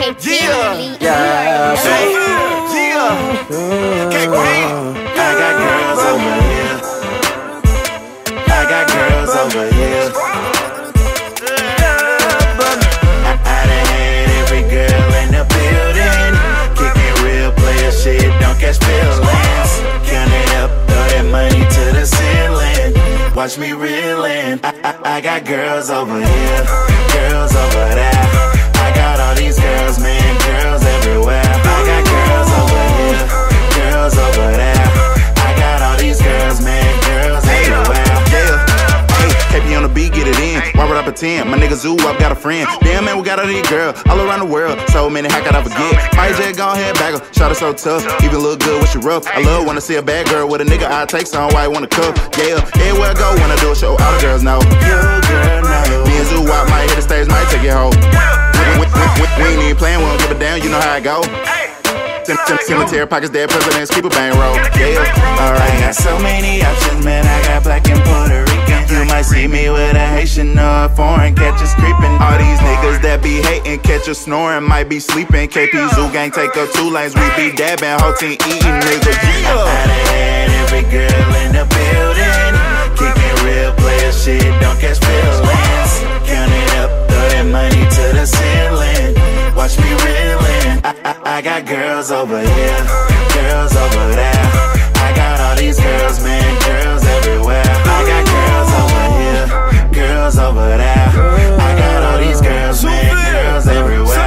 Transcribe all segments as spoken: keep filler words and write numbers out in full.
Yeah, yeah, hey, yeah. I got girls over here. I got girls over here. I, I done had every girl in the building, kicking real player shit, don't catch feelings. Count it up, throw that money to the ceiling. Watch me reelin'. I, I, I got girls over here, girls over there. I got all these girls, man, girls everywhere. I got girls over here, girls over there. I got all these girls, man, girls everywhere. Yeah, hey, K P on the beat, get it in. Why would I pretend? My nigga Zoo, I've got a friend. Damn, man, we got all these girls all around the world. So many, how could I forget? My J, go ahead, bag her. Shot her so tough, even look good with she rough. I love when I see a bad girl with a nigga I take some. Why I wanna cuff? Yeah, everywhere I go when I do a show, all the girls know. You girl know. Me and Zoo, I might hit the stage, might take it home. We, we, we, we ain't even playing, we don't give a damn, you know how I go. Cemetery pockets, dead presidents, keep a bang roll. Yeah, alright. I got so many options, man. I got black and Puerto Rican. You might see me with a Haitian or a foreign, catch us creeping. All these niggas that be hating, catch us snoring, might be sleeping. K P Zoo gang take up two lanes, we be dabbing, whole team eating, niggas. Yeah. I done had every girl in the building, kicking real player shit, don't catch feelings. Count it up, throw that money to the ceiling. Watch me reelin'. I, I, I got girls over here, girls over there. I got all these girls, man, girls everywhere. I got girls over here, girls over there. I got all these girls, man, girls everywhere.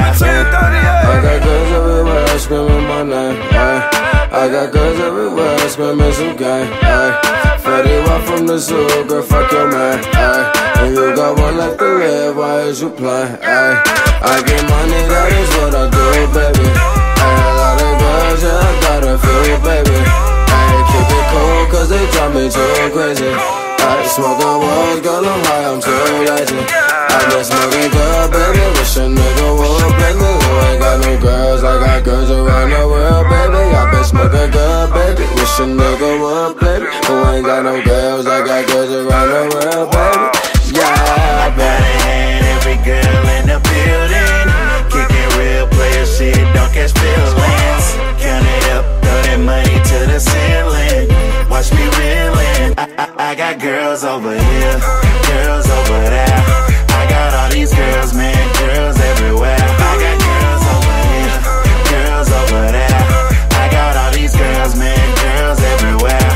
I got girls everywhere screaming my name. Ay. I got girls everywhere screaming some gang. Fetty Wap from the zoo, girl, fuck your man. Ay. And you got one left to live, why is you playing? Ay. I get money, that is what I do, baby. Ay, a lot of girls, yeah, I gotta feel you, baby. Ay, keep it cool, cause they drive me too crazy. Ay, smoking walls, girl, I'm high, I'm too lazy. I just smoking good, baby, wish a nigga would play me. You ain't got no girls, I got girls around the world, baby. I been smoking good, baby, wish a nigga would play me. Who ain't got no girls, I got girls around the world, baby. Yeah, I done had every girl in the building, kicking real player shit, don't catch feelings. Count it up, throw that money to the ceiling. Watch me reelin'. I, I, I got girls over here, girls over there. I got all these girls, man, girls everywhere. I got girls over here, girls over there. I got all these girls, man, girls everywhere.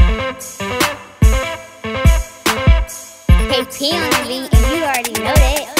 K P on the beat, and you already know that.